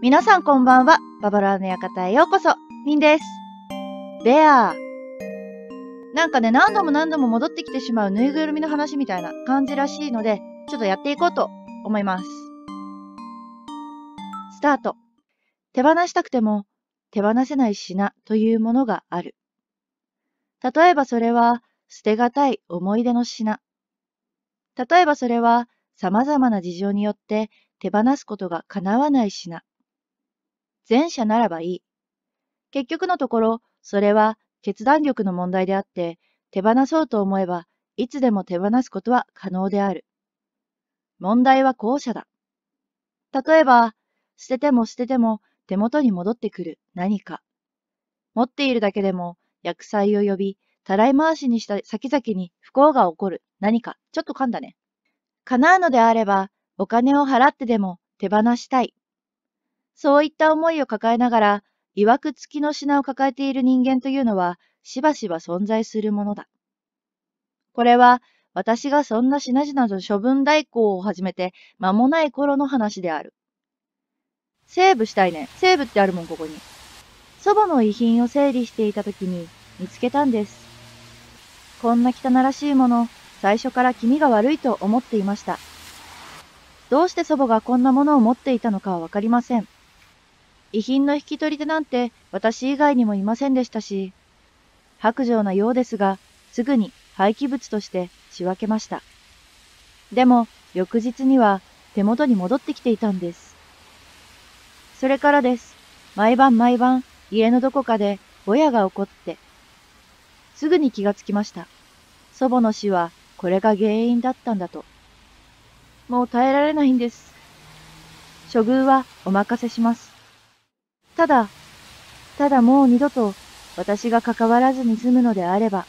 皆さんこんばんは。ババロアの館へようこそ。ミンです。ベア。なんかね、何度も戻ってきてしまうぬいぐるみの話みたいな感じらしいので、ちょっとやっていこうと思います。スタート。手放したくても手放せない品というものがある。例えばそれは捨てがたい思い出の品。例えばそれは様々な事情によって手放すことが叶わない品。前者ならばいい。結局のところ、それは決断力の問題であって、手放そうと思えば、いつでも手放すことは可能である。問題は後者だ。例えば、捨てても手元に戻ってくる何か。持っているだけでも厄災を呼び、たらい回しにした先々に不幸が起こる何か。ちょっと噛んだね。叶うのであれば、お金を払ってでも手放したい。そういった思いを抱えながら、曰く付きの品を抱えている人間というのは、しばしば存在するものだ。これは、私がそんな品々の処分代行を始めて間もない頃の話である。セーブしたいね。セーブってあるもん、ここに。祖母の遺品を整理していた時に見つけたんです。こんな汚らしいもの、最初から気味が悪いと思っていました。どうして祖母がこんなものを持っていたのかはわかりません。遺品の引き取り手なんて私以外にもいませんでしたし、薄情なようですが、すぐに廃棄物として仕分けました。でも、翌日には手元に戻ってきていたんです。それからです。毎晩家のどこかでぼやが起こって、すぐに気がつきました。祖母の死はこれが原因だったんだと。もう耐えられないんです。処遇はお任せします。ただもう二度と私が関わらずに済むのであれば、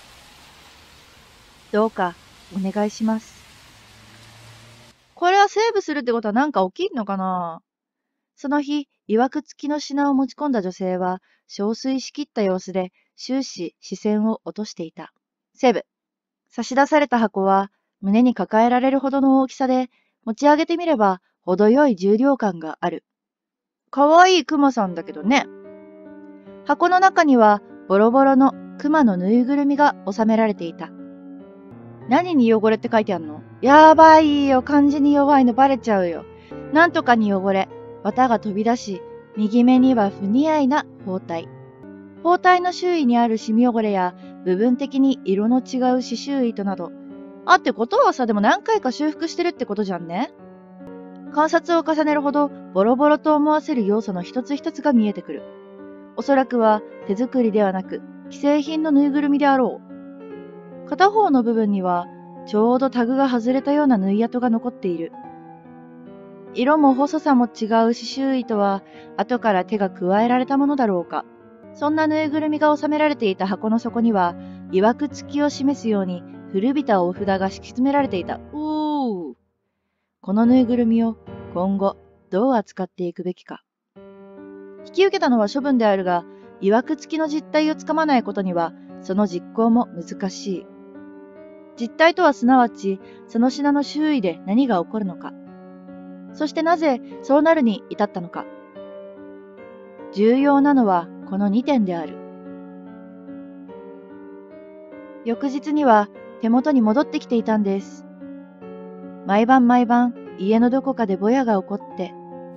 どうかお願いします。これはセーブするってことはなんか起きんのかな？その日、曰く付きの品を持ち込んだ女性は、憔悴しきった様子で終始視線を落としていた。セーブ。差し出された箱は胸に抱えられるほどの大きさで、持ち上げてみれば程よい重量感がある。かわいいクマさんだけどね。箱の中にはボロボロのクマのぬいぐるみが収められていた。何に汚れって書いてあるの？やばいよ、漢字に弱いのバレちゃうよ。なんとかに汚れ、綿が飛び出し、右目には不似合いな包帯。包帯の周囲にあるシミ汚れや部分的に色の違う刺繍糸など。ってことはさ、でも何回か修復してるってことじゃんね。観察を重ねるほどボロボロと思わせる要素の一つ一つが見えてくる。おそらくは手作りではなく既製品のぬいぐるみであろう。片方の部分にはちょうどタグが外れたような縫い跡が残っている。色も細さも違う刺繍糸は後から手が加えられたものだろうか。そんなぬいぐるみが収められていた箱の底には、曰く付きを示すように古びたお札が敷き詰められていた。このぬいぐるみを今後どう扱っていくべきか。引き受けたのは処分であるが、曰く付きの実態をつかまないことには、その実行も難しい。実態とはすなわち、その品の周囲で何が起こるのか。そしてなぜそうなるに至ったのか。重要なのはこの2点である。翌日には手元に戻ってきていたんです。毎晩家のどこかでぼやが起こって。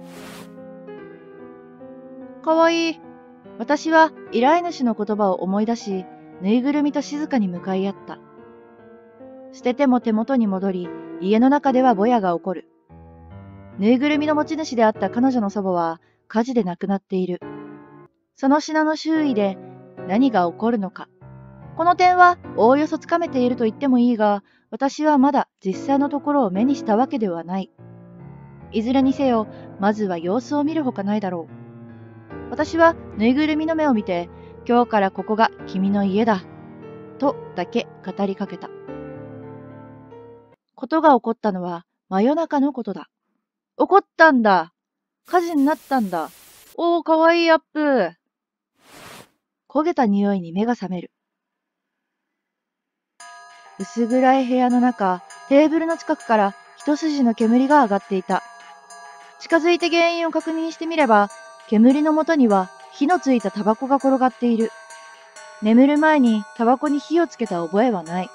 かわいい。私は依頼主の言葉を思い出し、ぬいぐるみと静かに向かい合った。捨てても手元に戻り、家の中ではぼやが起こる。ぬいぐるみの持ち主であった彼女の祖母は火事で亡くなっている。その品の周囲で何が起こるのか。この点はおおよそつかめていると言ってもいいが、私はまだ実際のところを目にしたわけではない。いずれにせよ、まずは様子を見るほかないだろう。私はぬいぐるみの目を見て、今日からここが君の家だ、とだけ語りかけた。ことが起こったのは真夜中のことだ。起こったんだ。火事になったんだ。かわいいアップ。焦げた匂いに目が覚める。薄暗い部屋の中、テーブルの近くから一筋の煙が上がっていた。 近づいて原因を確認してみれば、煙のもとには火のついたタバコが転がっている。眠る前にタバコに火をつけた覚えはない。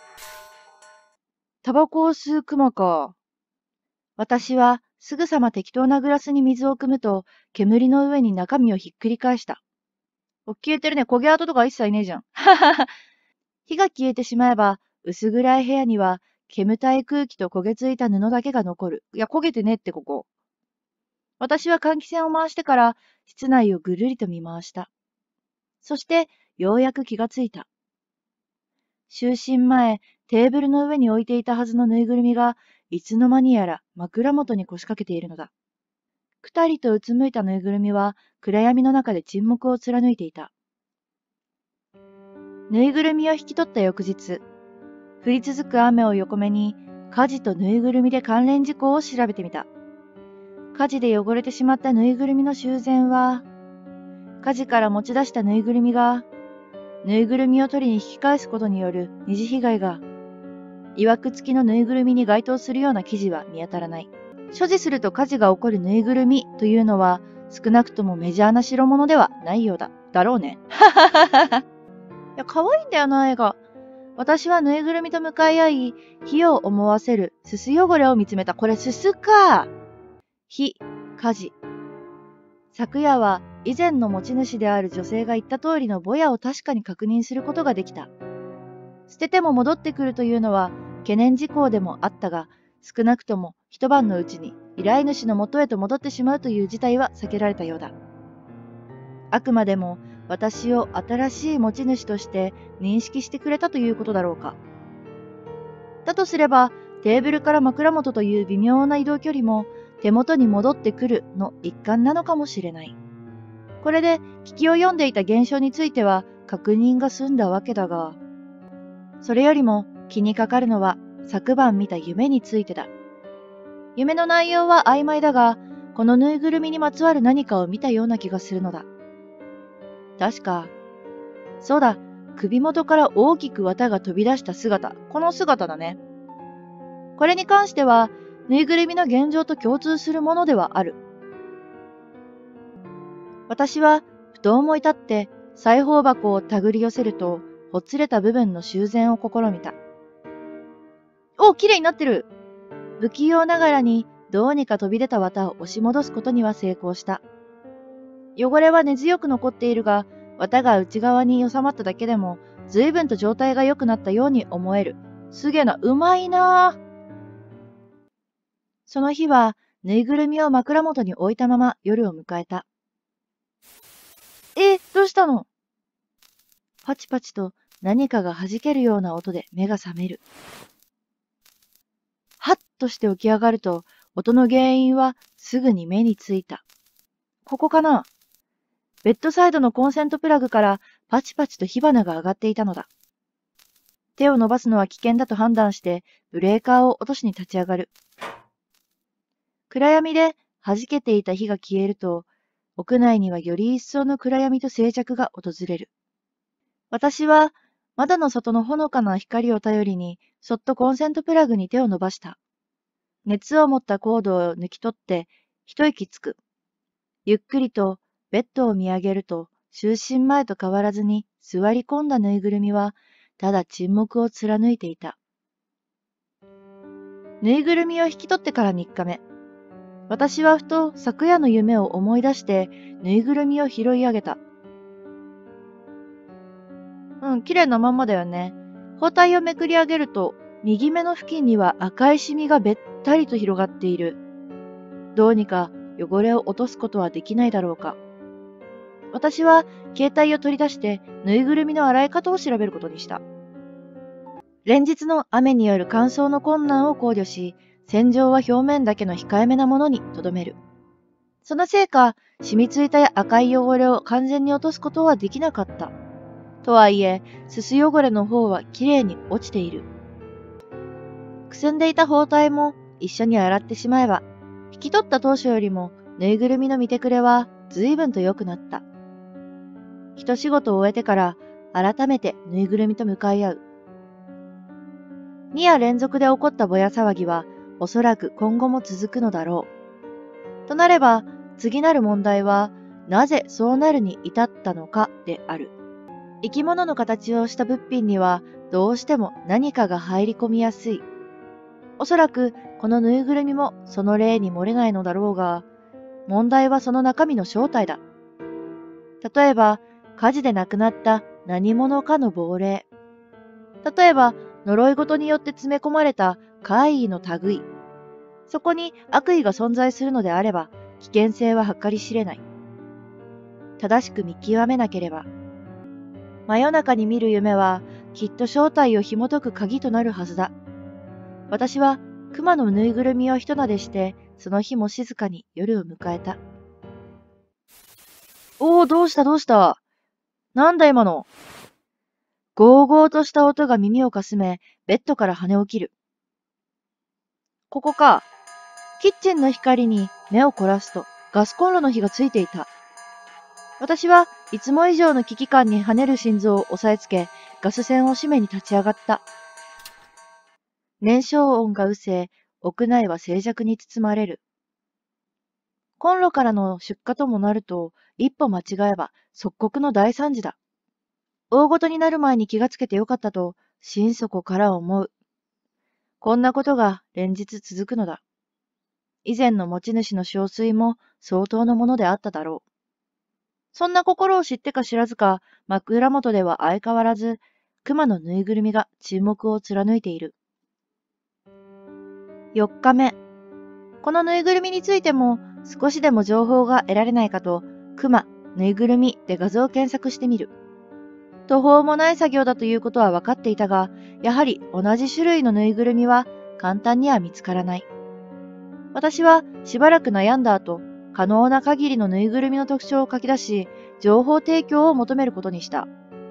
タバコを吸うクマか。私はすぐさま適当なグラスに水を汲むと、煙の上に中身をひっくり返した。消えてるね。焦げ跡とか一切ねえじゃん。火が消えてしまえば、薄暗い部屋には煙たい空気と焦げついた布だけが残る。いや、焦げてねってここ。私は換気扇を回してから室内をぐるりと見回した。そして、ようやく気がついた。就寝前、テーブルの上に置いていたはずのぬいぐるみが、いつの間にやら枕元に腰掛けているのだ。くたりとうつむいたぬいぐるみは、暗闇の中で沈黙を貫いていた。ぬいぐるみを引き取った翌日、降り続く雨を横目に、火事とぬいぐるみで関連事項を調べてみた。火事で汚れてしまったぬいぐるみの修繕は、火事から持ち出したぬいぐるみが、ぬいぐるみを取りに引き返すことによる二次被害が、いわくつきのぬいぐるみに該当するような記事は見当たらない。所持すると火事が起こるぬいぐるみというのは、少なくともメジャーな代物ではないようだ。だろうね。いや、可愛いんだよな、絵が。私はぬいぐるみと向かい合い、火を思わせるすす汚れを見つめた。これすすか。火、火事。昨夜は以前の持ち主である女性が言った通りのぼやを確かに確認することができた。捨てても戻ってくるというのは懸念事項でもあったが、少なくとも一晩のうちに依頼主の元へと戻ってしまうという事態は避けられたようだ。あくまでも私を新しい持ち主として認識してくれたということだろうか。だとすれば、テーブルから枕元という微妙な移動距離も手元に戻ってくるの一環なのかもしれない。これで聞きを読んでいた現象については確認が済んだわけだが、それよりも気にかかるのは昨晩見た夢についてだ。夢の内容は曖昧だが、このぬいぐるみにまつわる何かを見たような気がするのだ。確か、そうだ、首元から大きく綿が飛び出した姿、この姿だね。これに関しては、ぬいぐるみの現状と共通するものではある。私は、ふと思い立って、裁縫箱を手繰り寄せると、ほつれた部分の修繕を試みた。お、綺麗になってる。不器用ながらに、どうにか飛び出た綿を押し戻すことには成功した。汚れは根強く残っているが、綿が内側に収まっただけでも、随分と状態が良くなったように思える。すげえな、うまいなぁ。その日は、ぬいぐるみを枕元に置いたまま夜を迎えた。どうしたの？パチパチと何かが弾けるような音で目が覚める。はっとして起き上がると、音の原因はすぐに目についた。ここかな？ベッドサイドのコンセントプラグからパチパチと火花が上がっていたのだ。手を伸ばすのは危険だと判断して、ブレーカーを落としに立ち上がる。暗闇で弾けていた火が消えると、屋内にはより一層の暗闇と静寂が訪れる。私は窓の外のほのかな光を頼りに、そっとコンセントプラグに手を伸ばした。熱を持ったコードを抜き取って、一息つく。ゆっくりとベッドを見上げると、就寝前と変わらずに座り込んだぬいぐるみは、ただ沈黙を貫いていた。ぬいぐるみを引き取ってから3日目。私はふと昨夜の夢を思い出して、ぬいぐるみを拾い上げた。綺麗なまんまだよね。包帯をめくり上げると、右目の付近には赤いシミがべったりと広がっている。どうにか汚れを落とすことはできないだろうか。私は携帯を取り出してぬいぐるみの洗い方を調べることにした。連日の雨による乾燥の困難を考慮し、洗浄は表面だけの控えめなものにとどめる。そのせいか、染みついた赤い汚れを完全に落とすことはできなかった。とはいえ、すす汚れの方はきれいに落ちている。くすんでいた包帯も一緒に洗ってしまえば、引き取った当初よりもぬいぐるみの見てくれは随分と良くなった。一仕事を終えてから改めてぬいぐるみと向かい合う。2夜連続で起こったぼや騒ぎはおそらく今後も続くのだろう。 となれば、次なる問題は、なぜそうなるに至ったのかである。生き物の形をした物品には、どうしても何かが入り込みやすい。おそらく、このぬいぐるみもその例に漏れないのだろうが、問題はその中身の正体だ。例えば、火事で亡くなった何者かの亡霊。例えば、呪い事によって詰め込まれた怪異の類。そこに悪意が存在するのであれば、危険性は計り知れない。正しく見極めなければ。真夜中に見る夢は、きっと正体を紐解く鍵となるはずだ。私は、熊のぬいぐるみを一撫でして、その日も静かに夜を迎えた。おお、どうしたなんだ今の。ゴーゴーとした音が耳をかすめ、ベッドから跳ね起きる。ここか。キッチンの光に目を凝らすと、ガスコンロの火がついていた。私はいつも以上の危機感に跳ねる心臓を押さえつけ、ガス栓を閉めに立ち上がった。燃焼音が失せ、屋内は静寂に包まれる。コンロからの出火ともなると、一歩間違えば即刻の大惨事だ。大ごとになる前に気がつけてよかったと、心底から思う。こんなことが連日続くのだ。以前の持ち主の憔悴も相当のものであっただろう。そんな心を知ってか知らずか、枕元では相変わらず、熊のぬいぐるみが沈黙を貫いている。4日目。このぬいぐるみについても少しでも情報が得られないかと、熊、ぬいぐるみで画像検索してみる。途方もない作業だということは分かっていたが、やはり同じ種類のぬいぐるみは簡単には見つからない。私はしばらく悩んだ後、可能な限りのぬいぐるみの特徴を書き出し、情報提供を求めることにした。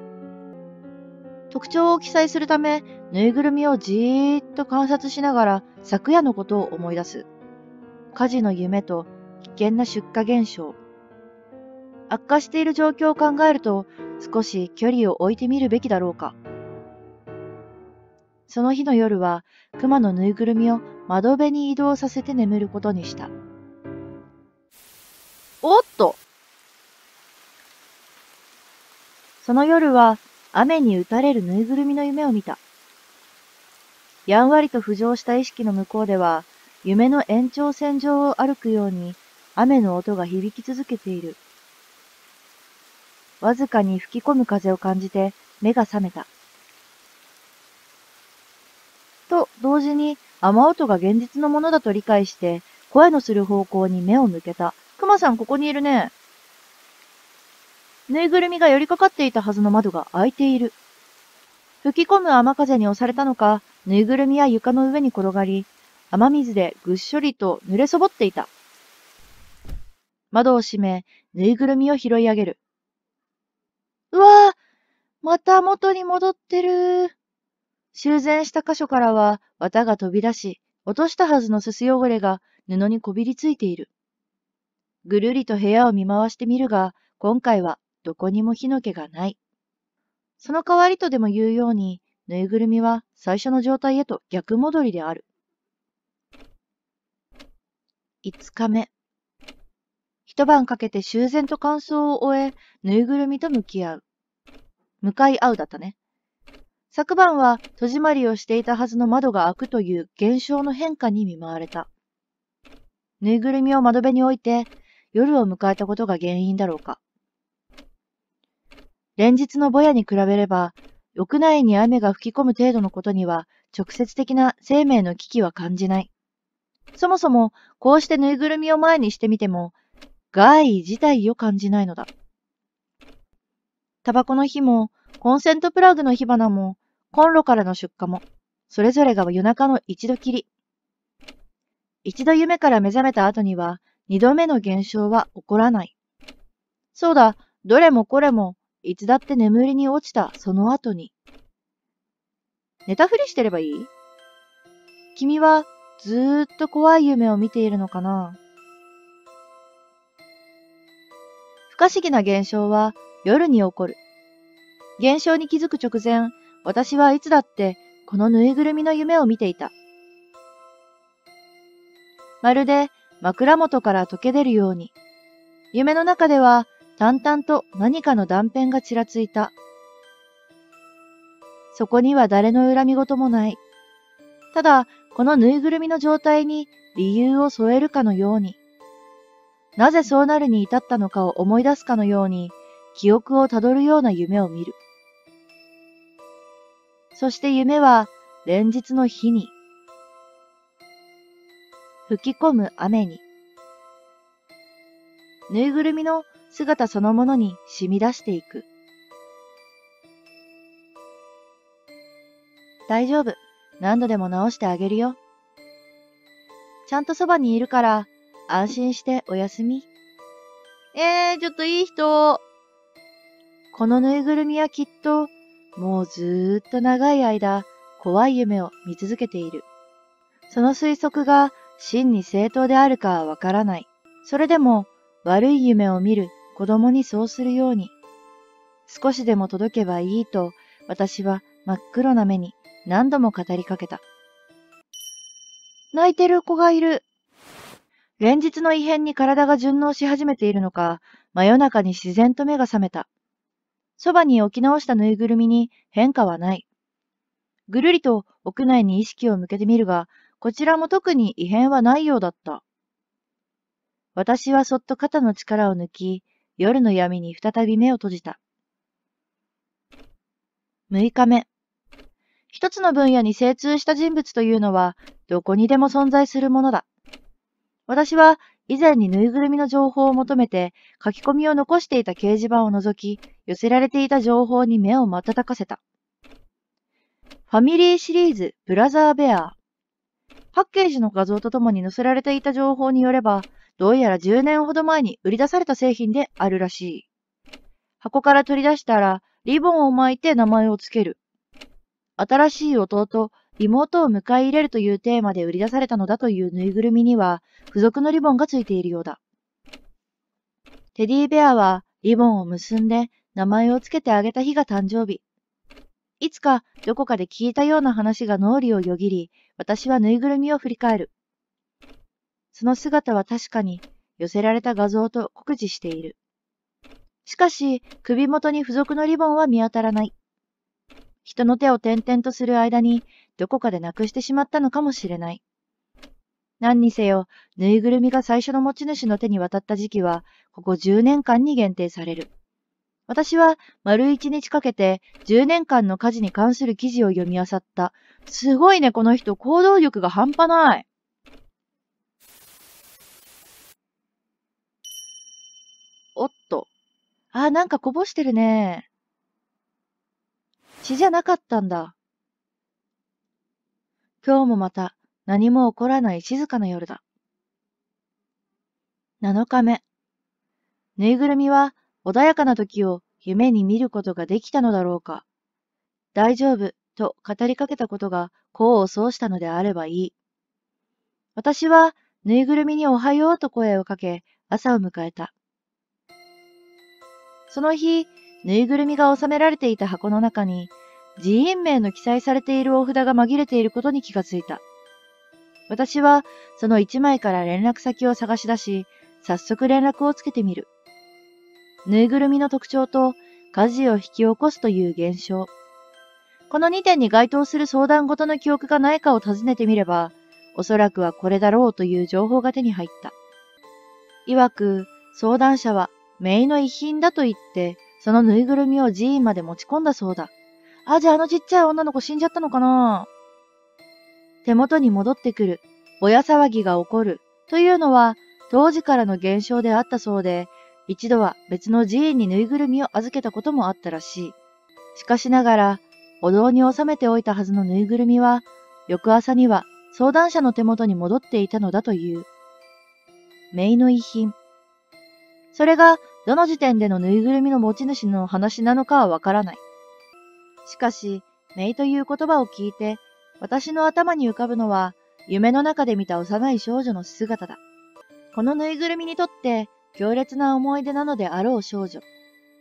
特徴を記載するため、ぬいぐるみをじーっと観察しながら昨夜のことを思い出す。火事の夢と危険な出火現象。悪化している状況を考えると、少し距離を置いてみるべきだろうか。その日の夜は、熊のぬいぐるみを窓辺に移動させて眠ることにした。おっと！その夜は、雨に打たれるぬいぐるみの夢を見た。やんわりと浮上した意識の向こうでは、夢の延長線上を歩くように、雨の音が響き続けている。わずかに吹き込む風を感じて目が覚めた。と同時に雨音が現実のものだと理解して声のする方向に目を向けた。クマさんここにいるね。ぬいぐるみが寄りかかっていたはずの窓が開いている。吹き込む雨風に押されたのか、ぬいぐるみは床の上に転がり、雨水でぐっしょりと濡れそぼっていた。窓を閉め、ぬいぐるみを拾い上げる。うわぁ、また元に戻ってる。修繕した箇所からは綿が飛び出し、落としたはずのすす汚れが布にこびりついている。ぐるりと部屋を見回してみるが、今回はどこにも火の気がない。その代わりとでも言うように、ぬいぐるみは最初の状態へと逆戻りである。5日目。一晩かけて修繕と乾燥を終え、ぬいぐるみと向かい合うだったね。昨晩は戸締まりをしていたはずの窓が開くという現象の変化に見舞われた。ぬいぐるみを窓辺に置いて夜を迎えたことが原因だろうか。連日のぼやに比べれば、屋内に雨が吹き込む程度のことには直接的な生命の危機は感じない。そもそもこうしてぬいぐるみを前にしてみても、害自体を感じないのだ。タバコの火も、コンセントプラグの火花も、コンロからの出火も、それぞれが夜中の一度きり。一度夢から目覚めた後には、二度目の現象は起こらない。そうだ、どれもこれも、いつだって眠りに落ちたその後に。寝たふりしてればいい？君はずーっと怖い夢を見ているのかな？不可思議な現象は夜に起こる。現象に気づく直前、私はいつだってこのぬいぐるみの夢を見ていた。まるで枕元から溶け出るように、夢の中では淡々と何かの断片がちらついた。そこには誰の恨み事もない。ただ、このぬいぐるみの状態に理由を添えるかのように、なぜそうなるに至ったのかを思い出すかのように、記憶をたどるような夢を見る。そして夢は連日の日に、吹き込む雨に、ぬいぐるみの姿そのものに染み出していく。大丈夫。何度でも直してあげるよ。ちゃんとそばにいるから安心しておやすみ。ちょっといい人。このぬいぐるみはきっともうずーっと長い間怖い夢を見続けている。その推測が真に正当であるかはわからない。それでも悪い夢を見る子供にそうするように、少しでも届けばいいと私は真っ黒な目に何度も語りかけた。泣いてる子がいる。連日の異変に体が順応し始めているのか、真夜中に自然と目が覚めた。そばに置き直したぬいぐるみに変化はない。ぐるりと屋内に意識を向けてみるが、こちらも特に異変はないようだった。私はそっと肩の力を抜き、夜の闇に再び目を閉じた。6日目。一つの分野に精通した人物というのは、どこにでも存在するものだ。私は以前にぬいぐるみの情報を求めて書き込みを残していた掲示板を除き、寄せられていた情報に目を瞬かせた。ファミリーシリーズブラザーベア。パッケージの画像とともに載せられていた情報によれば、どうやら10年ほど前に売り出された製品であるらしい。箱から取り出したら、リボンを巻いて名前をつける。新しい弟、妹を迎え入れるというテーマで売り出されたのだというぬいぐるみには、付属のリボンがついているようだ。テディベアはリボンを結んで名前をつけてあげた日が誕生日。いつかどこかで聞いたような話が脳裏をよぎり、私はぬいぐるみを振り返る。その姿は確かに寄せられた画像と酷似している。しかし、首元に付属のリボンは見当たらない。人の手を転々とする間に、どこかでなくしてしまったのかもしれない。何にせよ、ぬいぐるみが最初の持ち主の手に渡った時期は、ここ10年間に限定される。私は丸1日かけて10年間の火事に関する記事を読み漁った。すごいね、この人、行動力が半端ない。おっと。なんかこぼしてるね。血じゃなかったんだ。今日もまた何も起こらない静かな夜だ。7日目。ぬいぐるみは穏やかな時を夢に見ることができたのだろうか。大丈夫と語りかけたことが功を奏したのであればいい。私はぬいぐるみにおはようと声をかけ朝を迎えた。その日、ぬいぐるみが収められていた箱の中に人員名の記載されているお札が紛れていることに気がついた。私はその一枚から連絡先を探し出し、早速連絡をつけてみる。ぬいぐるみの特徴と火事を引き起こすという現象。この2点に該当する相談事の記憶がないかを尋ねてみれば、おそらくはこれだろうという情報が手に入った。曰く、相談者は姪の遺品だと言って、そのぬいぐるみを寺院まで持ち込んだそうだ。じゃあちっちゃい女の子死んじゃったのかな。手元に戻ってくる、ぼや騒ぎが起こる、というのは、当時からの現象であったそうで、一度は別の寺院にぬいぐるみを預けたこともあったらしい。しかしながら、お堂に収めておいたはずのぬいぐるみは、翌朝には相談者の手元に戻っていたのだという。姪の遺品。それが、どの時点でのぬいぐるみの持ち主の話なのかはわからない。しかし、姪という言葉を聞いて、私の頭に浮かぶのは、夢の中で見た幼い少女の姿だ。このぬいぐるみにとって、強烈な思い出なのであろう少女。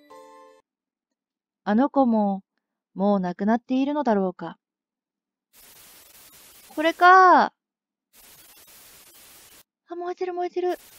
あの子も、もう亡くなっているのだろうか。これか。 あ、燃えてる燃えてる。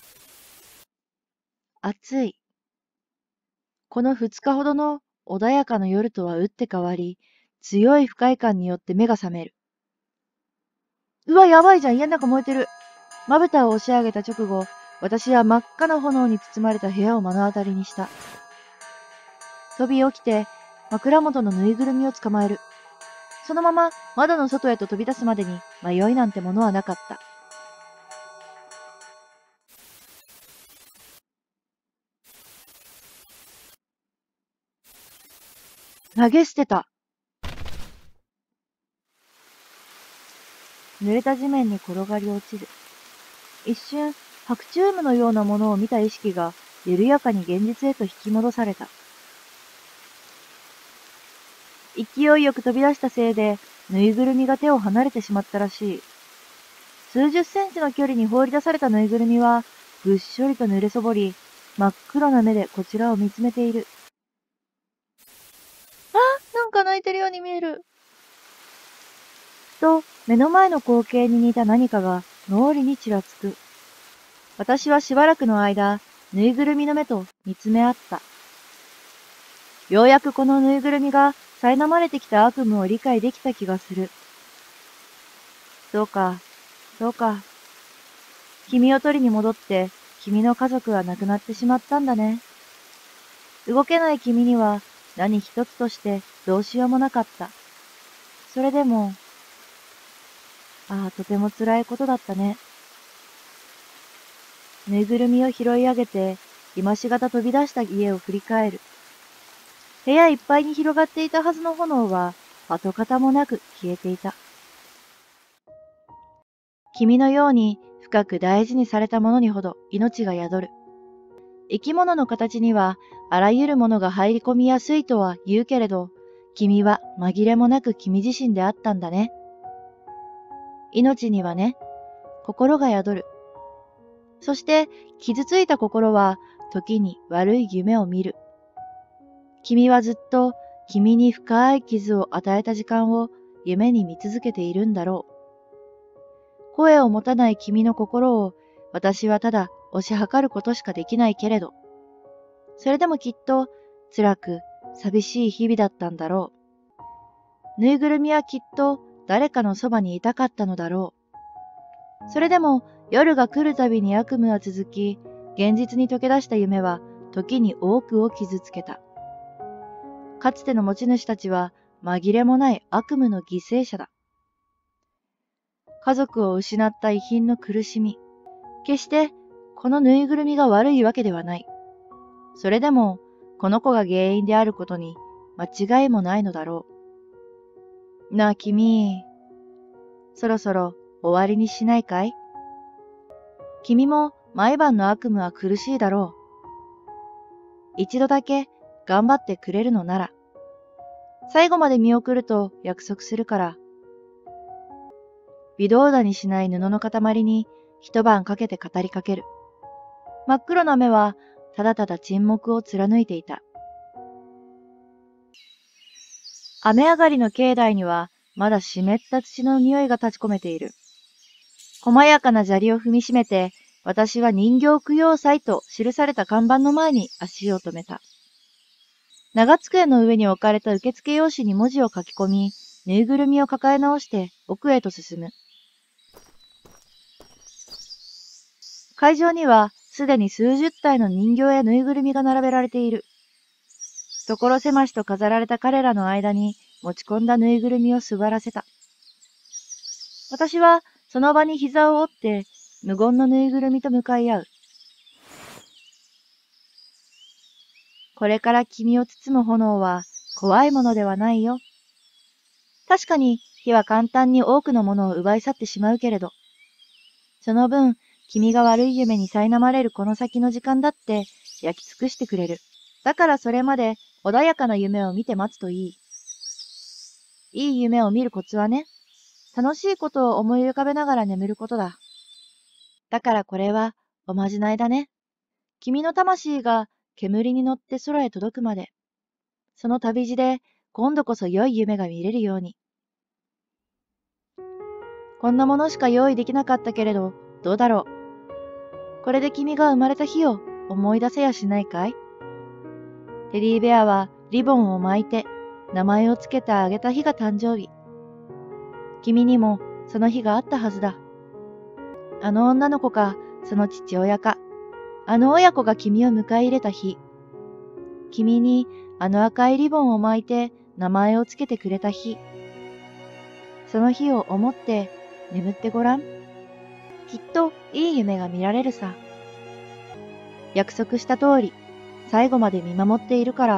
暑い。この2日ほどの穏やかな夜とは打って変わり、強い不快感によって目が覚める。うわ、やばいじゃん、家の中燃えてる。まぶたを押し上げた直後、私は真っ赤な炎に包まれた部屋を目の当たりにした。飛び起きて、枕元のぬいぐるみを捕まえる。そのまま窓の外へと飛び出すまでに迷いなんてものはなかった。投げ捨てた。濡れた地面に転がり落ちる。一瞬、白チュームのようなものを見た意識が緩やかに現実へと引き戻された。勢いよく飛び出したせいで、ぬいぐるみが手を離れてしまったらしい。数十センチの距離に放り出されたぬいぐるみは、ぐっしょりと濡れそぼり、真っ黒な目でこちらを見つめている。なんか泣いてるように見える。と、目の前の光景に似た何かが脳裏にちらつく。私はしばらくの間、ぬいぐるみの目と見つめ合った。ようやくこのぬいぐるみが苛まれてきた悪夢を理解できた気がする。そうか、そうか。君を取りに戻って、君の家族は亡くなってしまったんだね。動けない君には何一つとしてどうしようもなかった。それでも、とても辛いことだったね。ぬいぐるみを拾い上げて、今しがた飛び出した家を振り返る。部屋いっぱいに広がっていたはずの炎は、跡形もなく消えていた。君のように深く大事にされたものにほど命が宿る。生き物の形にはあらゆるものが入り込みやすいとは言うけれど、君は紛れもなく君自身であったんだね。命にはね、心が宿る。そして傷ついた心は時に悪い夢を見る。君はずっと君に深い傷を与えた時間を夢に見続けているんだろう。声を持たない君の心を私はただ推し量ることしかできないけれど、それでもきっと辛く寂しい日々だったんだろう。ぬいぐるみはきっと誰かのそばにいたかったのだろう。それでも夜が来るたびに悪夢は続き、現実に溶け出した夢は時に多くを傷つけた。かつての持ち主たちは紛れもない悪夢の犠牲者だ。家族を失った遺品の苦しみ。決してこのぬいぐるみが悪いわけではない。それでもこの子が原因であることに間違いもないのだろう。なあ君、そろそろ終わりにしないかい？君も毎晩の悪夢は苦しいだろう。一度だけ頑張ってくれるのなら、最後まで見送ると約束するから。微動だにしない布の塊に一晩かけて語りかける。真っ黒な目はただただ沈黙を貫いていた。雨上がりの境内にはまだ湿った土の匂いが立ち込めている。細やかな砂利を踏みしめて、私は人形供養祭と記された看板の前に足を止めた。長机の上に置かれた受付用紙に文字を書き込み、ぬいぐるみを抱え直して奥へと進む。会場にはすでに数十体の人形やぬいぐるみが並べられている。所狭しと飾られた彼らの間に持ち込んだぬいぐるみを座らせた。私はその場に膝を折って無言のぬいぐるみと向かい合う。これから君を包む炎は怖いものではないよ。確かに火は簡単に多くのものを奪い去ってしまうけれど、その分君が悪い夢に苛まれるこの先の時間だって焼き尽くしてくれる。だからそれまで穏やかな夢を見て待つといい。いい夢を見るコツはね、楽しいことを思い浮かべながら眠ることだ。だからこれはおまじないだね。君の魂が煙に乗って空へ届くまで、その旅路で今度こそ良い夢が見れるように。こんなものしか用意できなかったけれど、どうだろう。 これで君が生まれた日を思い出せやしないかい？テディベアはリボンを巻いて名前をつけてあげた日が誕生日。君にもその日があったはずだ。あの女の子か、その父親か、あの親子が君を迎え入れた日。君にあの赤いリボンを巻いて名前をつけてくれた日。その日を思って眠ってごらん。きっといい夢が見られるさ。約束した通り、最後まで見守っているから。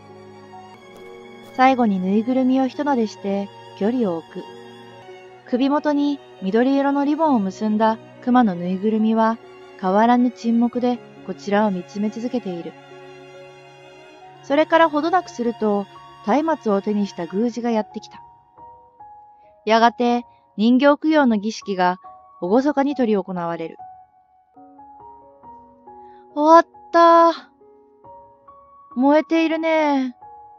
最後にぬいぐるみを一撫でして距離を置く。首元に緑色のリボンを結んだ熊のぬいぐるみは変わらぬ沈黙でこちらを見つめ続けている。それからほどなくすると松明を手にした宮司がやってきた。やがて人形供養の儀式が厳かに執り行われる。終わった。燃えているね。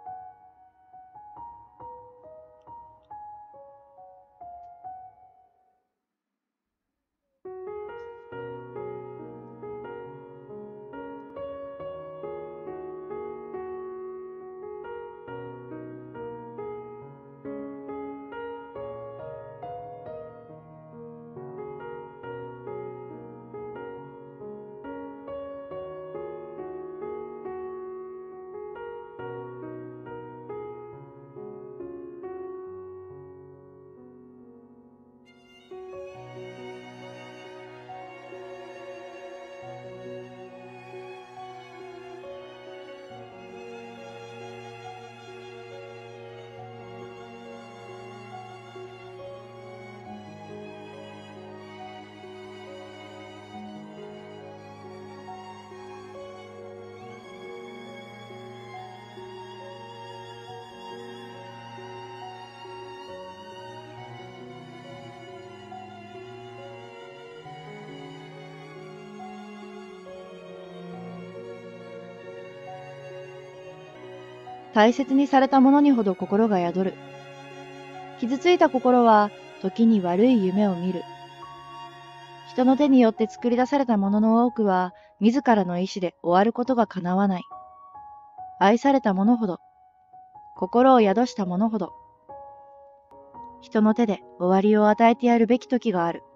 大切にされたものにほど心が宿る。傷ついた心は時に悪い夢を見る。人の手によって作り出されたものの多くは自らの意志で終わることが叶わない。愛されたものほど、心を宿したものほど、人の手で終わりを与えてやるべき時がある。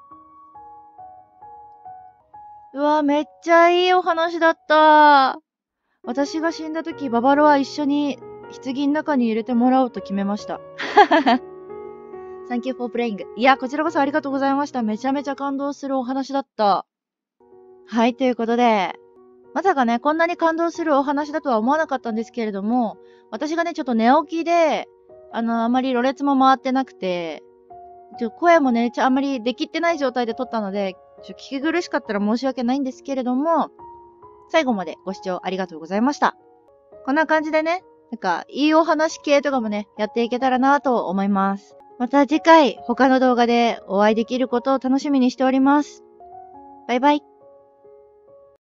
うわ、めっちゃいいお話だった。私が死んだ時、ババロは一緒に棺の中に入れてもらおうと決めました。Thank you for playing. いや、こちらこそありがとうございました。めちゃめちゃ感動するお話だった。はい、ということで、まさかね、こんなに感動するお話だとは思わなかったんですけれども、私がね、ちょっと寝起きで、あまりろれつも回ってなくて、声もね、あんまりできってない状態で撮ったので、聞き苦しかったら申し訳ないんですけれども、最後までご視聴ありがとうございました。こんな感じでね、いいお話系とかもね、やっていけたらなと思います。また次回、他の動画でお会いできることを楽しみにしております。バイバイ。